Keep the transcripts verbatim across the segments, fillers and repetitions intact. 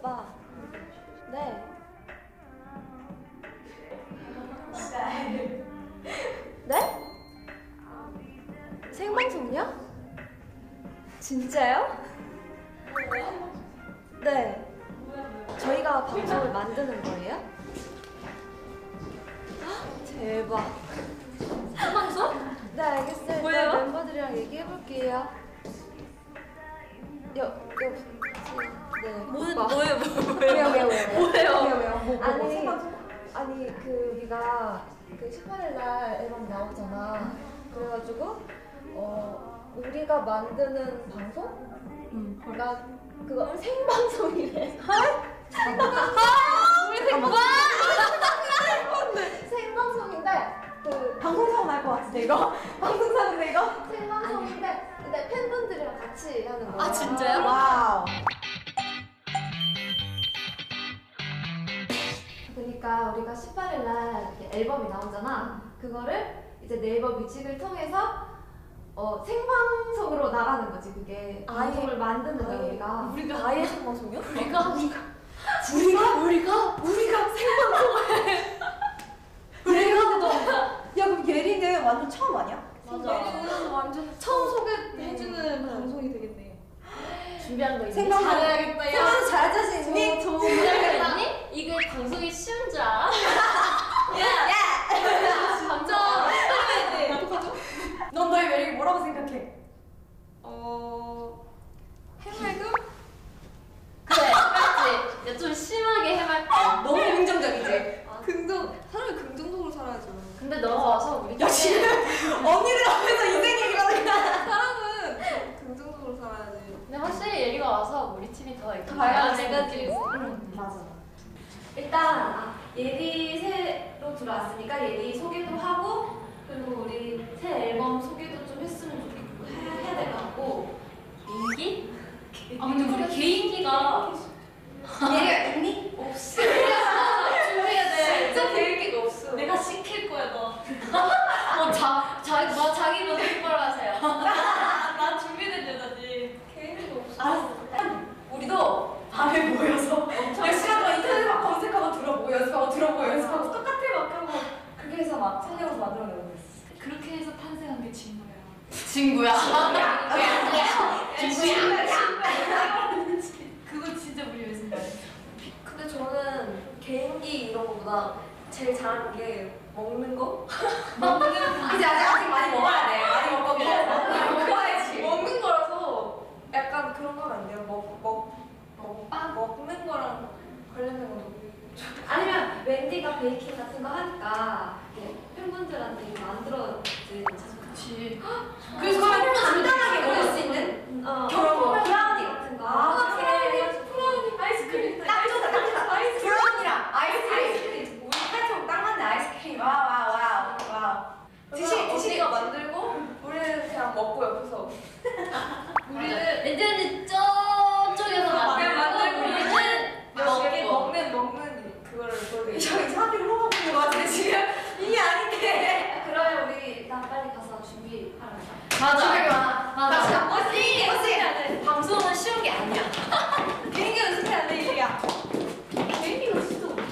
오빠. 네. 네? 생방송이요? 진짜요? 네. 저희가 방송을 만드는 거예요? 대박. 생방송? 네, 알겠어요. 뭐예요? 일단 멤버들이랑 얘기해볼게요. 여, 여, 네. 뭐, 오빠. 뭐예요? 뭐예요? 왜요, 왜요, 왜요? 뭐예요? 왜요, 왜요? 뭐, 뭐, 아니, 뭐, 생방송? 아니, 그, 우리가 그 십팔 일 날 앨범 나오잖아. 그래가지고, 어, 우리가 만드는 방송? 음. 그러니까, 그거 생방송이래. 우리 생방 생방송인데, 그, 방송사고 날 것 같은데 이거? 방송사고인데 이거? 생방송인데, 근데 팬분들이랑 같이 하는 거야. 아, 진짜요? 와우. 그러니까 우리가 십팔 일 날 앨범이 나오잖아. 그거를 이제 네이버 뮤직을 통해서 어, 생방송으로 나가는 거지. 그게 방송을 만드는 거야. 우리가 우리가 아예 생방송이요? 우리가 우리가 우리가? 우리가 우리가 생방송을 우리가? 야 그럼 예리는 완전 처음 아니야? 맞아. 완전 처음 소개해주는 방송이 되겠네. 준비한 거 있니? 생방송. 잘해야겠다. 야. 생방송 잘할 자신 있니? 저, 저 준비한 거 있니? 이거 방송이 쉬운 줄 알아? 진짜 넌 너의 매력이 뭐라고 생각해? 어... 해맑음? 그래, 맞지? 좀 심하게 해맑다. 너무 긍정적이지? 긍정, 사람이 긍정적으로 살아야죠. 근데 너가 와서 우리 야 지금 언니들 앞에서 인생 얘기가 그냥 사람은 긍정적으로 살아야지. 근데 확실히 예리가 와서 우리 팀이 더 이렇게 밝아지고. 응. 맞아. 일단 아, 예리 새로 들어왔으니까 예리 소개도 하고 그리고 우리 새 앨범 소개도 좀 했으면 좋겠고 해야, 해야 될 것 같고. 개인기? 아 근데 우리 개인기가 예리가 있니? 없어. 준비해야 돼. 진짜 계획이 없어. 내가 시킬 거야 너. 어, 자, 자, 너 자기 먼저 똑바로 하세요. 난 준비된 여자지. 계획이 없어. 알았어. 우리도 밤에 모여서 몇 시간 동안 인터넷 막 검색하고 들어보고 연습하고 들어보고 연습하고 똑같아 막 하고 그렇게 해서 막 살려서 만들어내는 거였어. 그렇게 해서 탄생한 게 친구야. 친구야. 그거 진짜 우리 왜 생각해? 근데 저는 개인기 이런 거보다 제일 잘하는 게 먹는 거? 이제 아직 아직 많이 먹어야 돼. 많이 먹고 먹고 먹어야지. 먹는 거라서 약간 그런 건 안 돼요. 먹, 먹, 먹, 먹는 거랑 관련된 건 아니면 웬디가 베이킹 같은 거 하니까 이렇게 팬분들한테 만들어진 그치. 그래서 그냥 간단하게 먹을 수 있는 어, 그런 거. 브라우니 같은 거. 아, 브라우니, 브라우니, 아이스크림. 딱 좋다, 딱 좋다. 브라운이랑 아이스크림. 아이스크림. 우리 팔처럼 딱 맞네 아이스크림. 와우 와우 와우 와우. 드시 드시 드시가 만들고 우리는 그냥 먹고 옆에서. 우리는 렌즈는 저쪽에서 그냥 만들고 우리는 여기 먹고. 먹는 먹는 그거를 보여드릴게요. 저기 사람들이 흘러가고 있는 거 같은데 지금 이게 아닌데. 그러면 우리 일단 빨리 가서 준비하러 가자. 맞아. 맞아. 나 버스 버스 해야 돼. 방송은 쉬운 게 아니야. 개인기 연습해야 돼 이리야. 개인기가 진짜 없어.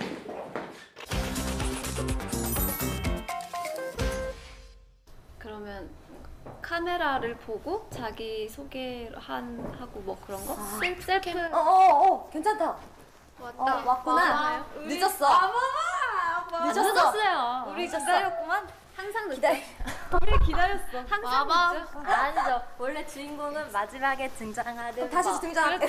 그러면 카메라를 보고 자기 소개를 한 하고 뭐 그런 거? 아. 셀, 셀프 어어어 어, 괜찮다. 왔다. 어, 왔구나. 와봐요. 늦었어. 늦었어. 늦었어요. 우리 기다렸구만. 항상 늦 기다려. 우리 기다렸어. 항상 와봐. 늦죠. 아니죠. 원래 주인공은 마지막에 등장하는 다시 거. 등장할게.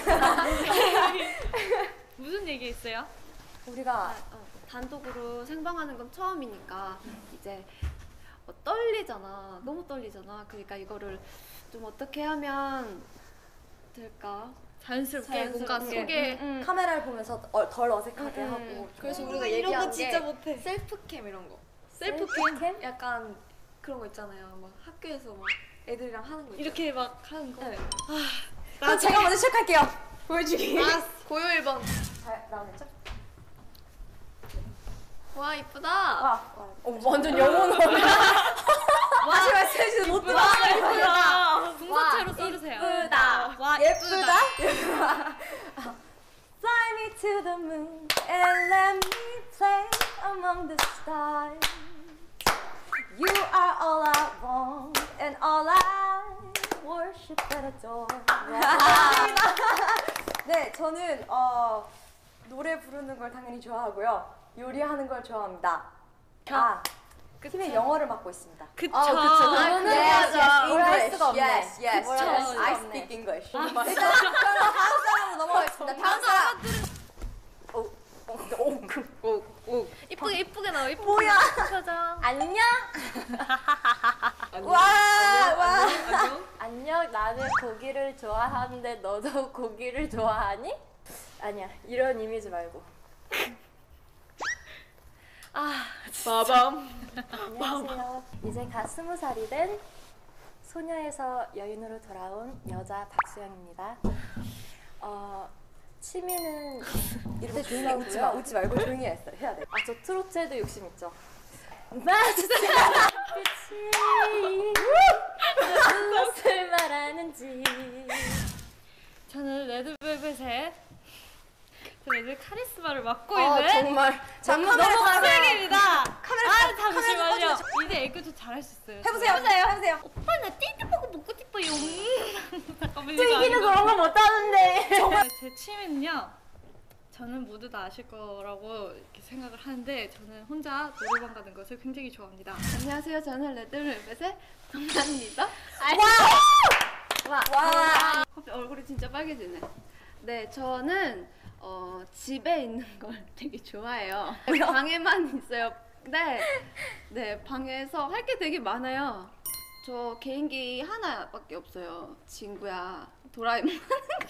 무슨 얘기 있어요? 우리가 아, 어, 단독으로 생방하는 건 처음이니까 이제 어, 떨리잖아. 너무 떨리잖아. 그러니까 이거를 좀 어떻게 하면 될까? 자연스럽게, 자연스럽게. 뭔가 소개. 음, 음. 카메라를 보면서 어, 덜 어색하게 음, 음. 하고. 그래서 좀. 우리가 이런 얘기한 거 진짜 게 못해. 셀프캠 이런 거. 셀프캠? 약간 그런 거 있잖아요. 막 학교에서 막 애들이랑 하는 거 있잖아요. 이렇게 막 하는 거. 네. 그럼 제가 먼저 시작할게요. 보여주기. 고요 일 번. 잘 나오겠죠? 와 이쁘다. 와, 어, 완전 영혼을. 다시 말씀해주세요. 못 들어. 예쁘다. 분사체로 써주세요. 예쁘다. 와 예쁘다. 예쁘다. to the moon and let me play among the stars. You are all I want and all I worship and adore. 네, 저는 어, 노래 부르는 걸 당연히 좋아하고요. 요리하는 걸 좋아합니다. 아, 팀의 영어를 맡고 있습니다. 그쵸. 어, 그쵸. 그거는 yes, yes, 맞아. English. 수가 없네. Yes, yes, 그쵸. yes. 수가 I 없네. speak English. 일단 그럼 다음 사람으로 넘어가겠습니다. 다음 사람. 오, 오, 오, 오, 오. 이쁘게 이쁘게 나와. 이쁘게. 뭐야? 표정. 안녕. 와, 와. 안녕, 나는 고기를 좋아하는데 너도 고기를 좋아하니? 아니야, 이런 이미지 말고. 아, 빠밤. 안녕하세요. 이제 갓 스무 살이 된 소녀에서 여인으로 돌아온 여자 박수영입니다. 어, 취미는 이때 조용히 웃지 마, 웃지 말고 조용히 했어. 해야 돼. 아, 저 트로트에도 욕심 있죠. 마주치는 빛이 무엇을 말하는지. 저는 레드벨벳의 저 레드 카리스마를 맡고 어, 있는 정말. 자, 너무 카메라 너무 카메라. 학생입니다. 카메라 아 카메라 잠시만요. 좀 꺼주세요. 이제 애교도 잘할 수 있어요. 해보세요, 해보세요, 해보세요. 오빠 나 띠띠뽀고 먹고 싶어요. 잠깐만 이거 튀기는 아니고. 그런 거 못하는데. 네, 제 취미는요. 저는 모두 다 아실 거라고 이렇게 생각을 하는데 저는 혼자 노래방 가는 것을 굉장히 좋아합니다. 안녕하세요. 저는 레드벨벳의 정나입니다. 와! 와. 갑자기 얼굴이 진짜 빨개지네. 네, 저는 어, 집에 있는 걸 되게 좋아해요. 방에만 있어요. 네, 네 방에서 할 게 되게 많아요. 저 개인기 하나밖에 없어요. 친구야, 도라에몽 하는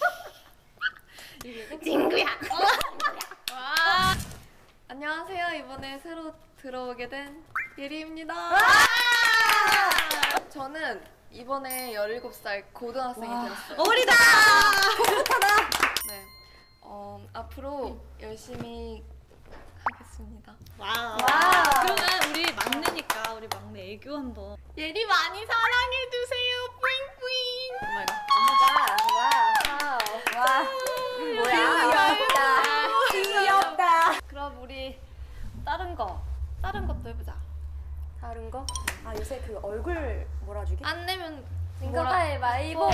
거. 친구야. 와. 안녕하세요. 이번에 새로 들어오게 된 예리입니다. 저는 이번에 열일곱 살 고등학생이 되었어요. 어리다. 풋풋하다. 네. 어, 앞으로 열심히 하겠습니다. 와우. 와. 그러면 우리 막내니까 우리 막내 애교 한번. 예리 많이 사랑해 주세요. 뿌잉뿌잉. 엄마가 와. 와. 뭐야? 귀엽다. 귀엽다. 그럼 우리 다른 거, 다른 것도 해보자. 다른 거? 아, 요새 그 얼굴 몰아주기? 안 내면 이거 가위바위보.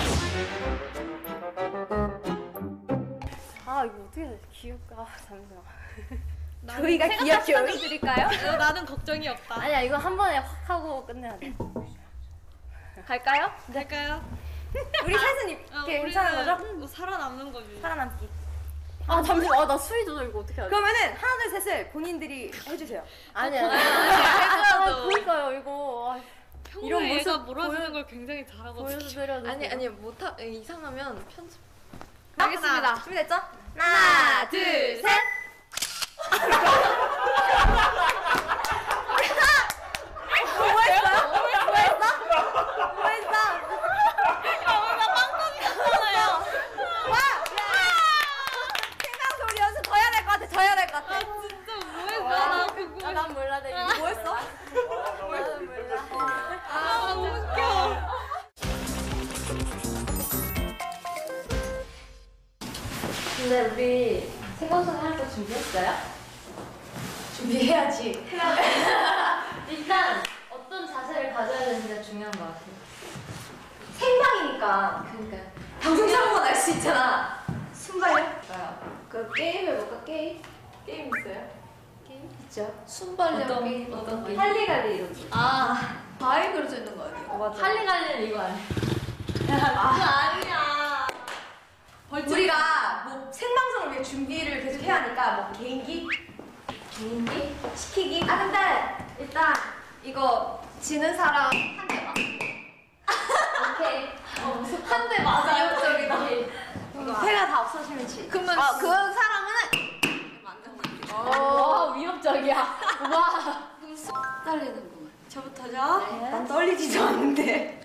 아, 이거 어떻게 해야 돼? 귀엽까? 잠시만. 저희가 귀엽죠? 드릴까요? 어, 나는 걱정이 없다. 아니야, 이거 한 번에 확 하고 끝내야 돼. 갈까요? 될까요? 우리 셋은 이- 어, 괜찮은 우리는 거죠? 뭐 살아남는 거지. 살아남기. 아, 잠시만. 아, 나 수위 조절 이거 어떻게 하지? 그러면은 하나 둘 셋을 본인들이 해주세요. 아니야. 해줘야죠. 아, 그러니까요, 이거. 아, 평소에 이런 얘가 모습 몰아주는 보여- 걸 굉장히 잘하거든요. 보여드려도 아니 돼요? 아니 못하 이상하면 편집. 알겠습니다. 준비됐죠? 하나, 둘, 셋. 뭐 했어요? 뭐 했어? 뭐 했어? 와! 생방송 우리 연습 더 해야 될 것 같아. 더 해야 될 것 같아. 진짜 뭐했어? 나 그거. 아, 난 몰라. 내 뭐 했어? 나는 몰라. 아, 너무 웃겨. 근데 우리 생방송 할 거 준비했어요? 준비해야지. 일단 어떤 자세를 가져야 되는지가 중요한 것 같아요. 생방이니까 그러니까 방송 사고가 날 수 있잖아. 순발력? 그 게임 해볼까 게임? 게임 있어요? 게임? 있죠. 순발력 어떤- 게임. 어떤 게임? 할리갈리 이러지. 아, 바위 그려져 있는 거 아니에요? 맞아. 할리갈리는 이거 아니야. 아니야. 우리가 뭐 생방송을 위해 준비를 계속 해야 하니까 뭐 개인기? 개인기? 시키기? 아 근데 일단 이거 지는 사람 한 대 맞. 오케이. 한 대 맞아. 위협적이다. 이거 패가 다 없어지면 지. 그러면 아, 그 사람은 맞는 거. 와, 위협적이야. 와. 떨리는구만. 저부터죠? 난 떨리지도 않는데.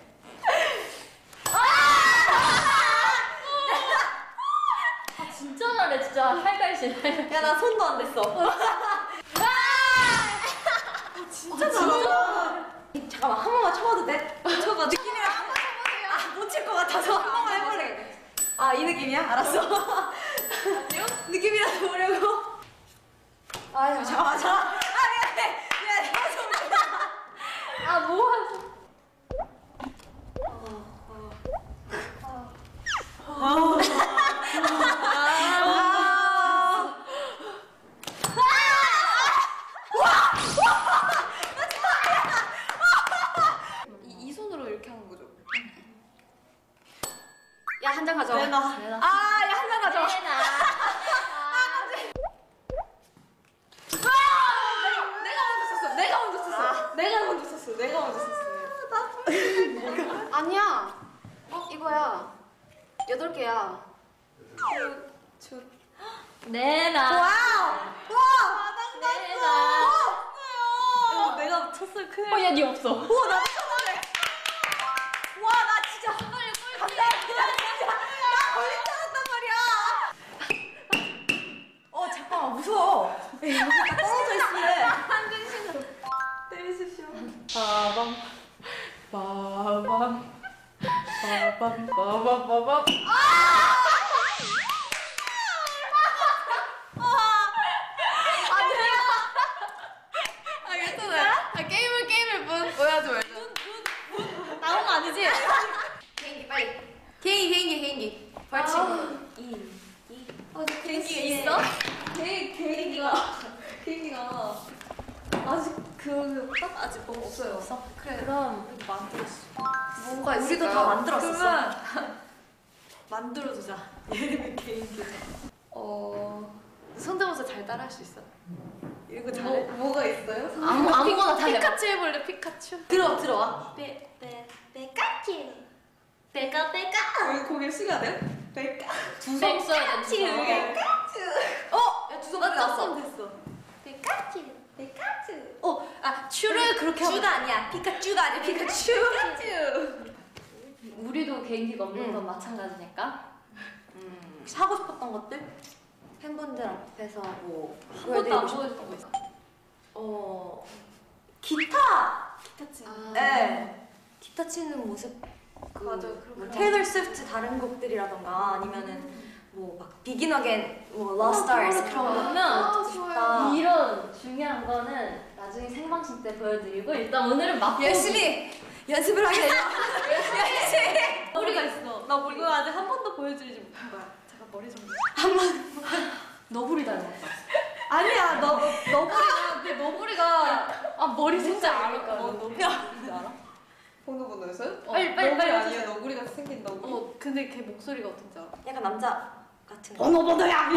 아, 진짜 잘해, 진짜. 할갈실. 야, 나 손도 안 댔어. 진짜 잘한다. 잠깐만, 한 번만 쳐봐도 돼? 쳐봐. 느낌이랑 한 번 쳐보세요. 아, 못 칠 것 같아서 한 번만 해볼래. 아, 이 느낌이야? 알았어. 느낌이라도 보려고. 개야. 내나. 와우! 와! 내나. 어, 내가 쳤을 큰일. 어, 야, 니 없어. 오, 나도 쳤는데. 와, 나 진짜 빨리 빨리 간다. 나 진짜 나 걸린 줄 알았단 말이야. 어, 잠깐만 무서워. 여기 딱 떨어져 있을래. 한준 씨는 때리십시오. 빠밤 빠밤 빠밤 빠밤 빠밤. 게임을 게임을 분 오해하지 말자. 나온 거 아니지? 개인기 빨리. 개인기 개인기 개인기. 벌칙. 이. 아, 개인기가 있어? 개 개인기가 개인기가 아직 그딱 아직 뭐 없어요. 없어? 그래, 그럼 우리 만들었어. 뭔가 우리도 다 만들었었어. 그러면 만들어주자. 얘네 개인기. 어 성대모사 잘 따라할 수 있어? 이거 잘해? 뭐, 뭐가 있어요? 아무, 아무거나 다 해봐. 피카츄 해볼래 피카츄? 들어 들어와. 빼빼 빼까치. 빼까, 빼까. 여기 고개 숙여야 돼요? 백까. 두성 써야 돼, 두성. 어? 야 두성 나 나왔어. 떴으면 됐어. 빼까치. 빼까치. 어, 아 츄를 그렇게 하면 쭈가 아니야. 피카츄가 아니야. 피카츄. 츄. 우리도 개인기가 없는 응. 건 마찬가지니까. 음, 혹시 하고 싶었던 것들? 팬분들 앞에서 뭐 한 번도 안 보여드리고 보여줬던 거 있어. 어 기타. 기타 치. 아. 네. 기타 치는 모습. 그, 맞아, 뭐 그런 거. 테일러 스위프트 다른 곡들이라던가 아니면은 뭐 막 비긴 어겐, 뭐 Lost Stars 그런 거 하면 아, 듣고 좋아요. 싶다. 이런 중요한 거는 나중에 생방송 때 보여드리고 일단 오늘은 맛보기. 열심히 연습을 하게 돼요. 열심히. 머리가 있어. 나 머리. 이거 아직 한 번도 보여드리지 못한 거야. 잠깐 머리 좀. 너구리 닮았다. 아니야, 너 너구리가 내 너구리가 아 머리 진짜 알아. 알까? 너 너구리 뭔지 알아? 번호 번호였어요? 어, 빨리, 빨리, 너구리 빨리 아니야, 너구리 같이 생긴 너구리. 어 근데 걔 목소리가 어떤지 알아? 약간 남자 같은. 번호 번호야.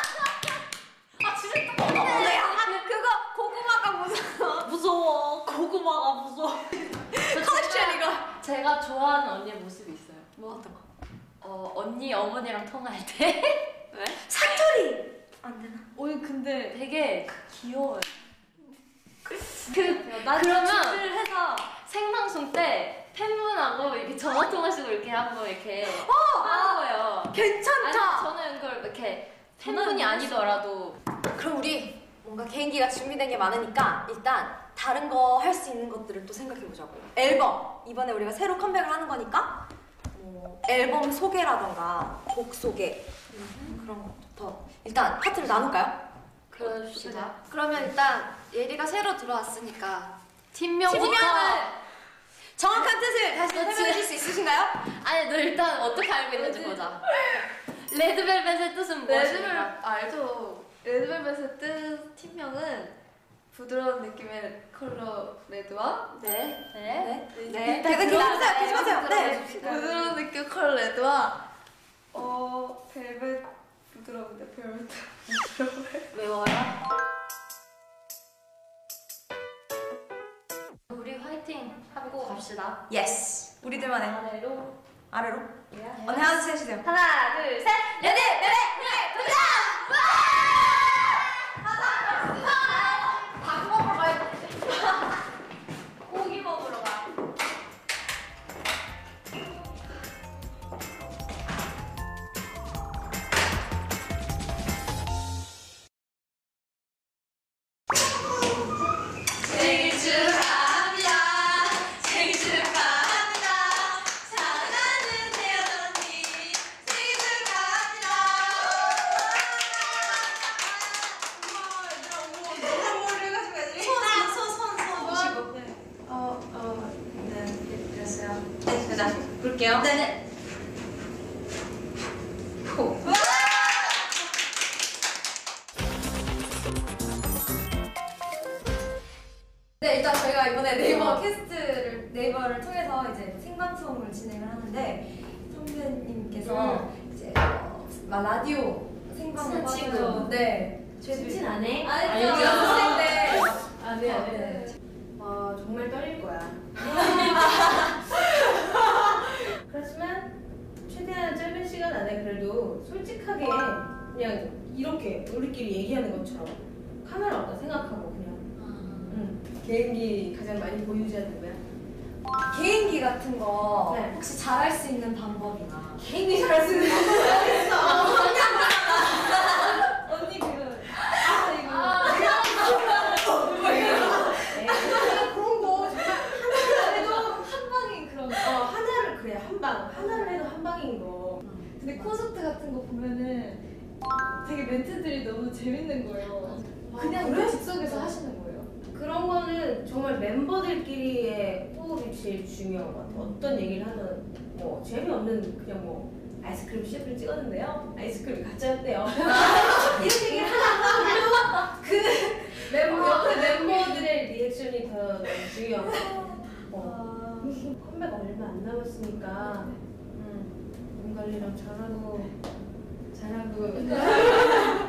번호야. 그거 고구마가 무서워. 무서워. 고구마가 무서워. 컬렉션 이거. 제가 좋아하는 언니의 모습이 있어요. 뭐 어떤 거? 어 언니 어머니랑 통화할 때 사투리. 안 되나? 오늘 근데 되게 귀여워요. 그 난 그러면 준비를 해서 생방송 때 팬분하고 이렇게 전화 통화식으로 이렇게 한번 이렇게 하는 거예요. 아니, 괜찮다. 저는 그걸 이렇게 팬분이 아니더라도 그럼 우리 뭔가 개인기가 준비된 게 많으니까 일단 다른 거 할 수 있는 것들을 또 생각해 보자고. 앨범 이번에 우리가 새로 컴백을 하는 거니까 뭐 앨범 소개라던가 곡 소개 그런 것부터 일단 파트를 나눌까요? 그러시다. 그러면 일단 예리가 새로 들어왔으니까 팀명부터 팀명을 정확한 뜻을 다시 설명해 주실 수 있으신가요? 아니 너 일단 어떻게 알고 있는지 보자. 레드벨벳의 뜻은 무엇입니까? 레드벨 알죠. 레드벨벳의 뜻 팀명은 부드러운 느낌의 컬러 레드와 네. 네. 네. 네. 계속 기다려주세요. 계속하세요. 네. 부드러운 느낌 컬러 레드와 어 벨벳 부드러운데 벨벳 외워요. 우리 화이팅 하고 갑시다. 예스. 우리들만의 아래로. 아래로. 언니 하나 둘 셋 해주세요. 하나, 둘, 셋. 레디, 레디, 레디, 도전! 밥 먹으러 가야 돼. 고기 먹으러 가. 생일 축하합니다. 생일 축하합니다. 사랑하는 태연 언니 생일 축하합니다. 손손손손 보시고. 어어 네. 됐어요. 네, 가자. 볼게요. 네. 호. 네, 일단 저희가 이번에 네이버 캐스트를 네이버를 통해서 이제 생방송을 진행을 하는데 선배님께서 이제 어, 막 라디오 생방송 친한 친구. 하셔서 네. 친 안 해? 아니죠. 연습생 안돼 네. 와 정말 떨릴 거야. 그렇지만 최대한 짧은 시간 안에 때는 그래도 솔직하게 그냥 이렇게 우리끼리 얘기하는 것처럼 카메라 없다 생각하고 그냥 응. 개인기 가장 많이 보유자는 거야? 개인기 같은 거 네. 혹시 잘할 수 있는 방법이나 개인기 잘할 수 있는 방법이 어딨어? 언니 그 아 이거 네, 그런 거 정말 하나를 해도 한 방인 그런 거. 어, 하나를 그래 한 방 하나를 해도 한 방인 거. 근데 콘서트 같은 거 보면은 되게 멘트들이 너무 재밌는 거예요. 그냥 그래? 그 즉석에서 하시는 거예요. 그런 거는 정말 멤버들끼리의 호흡이 제일 중요한 것 같아. 어떤 얘기를 하든 뭐 재미없는 그냥 뭐 아이스크림 씨에프를 찍었는데요. 아이스크림이 가짜였대요. 이런 얘기를 하나 하고 그 멤버 옆에 멤버들의 리액션이 더 너무 중요한 것 같아. 어. 컴백 얼마 안 남았으니까 음, 몸 관리랑 잘하고 잘하고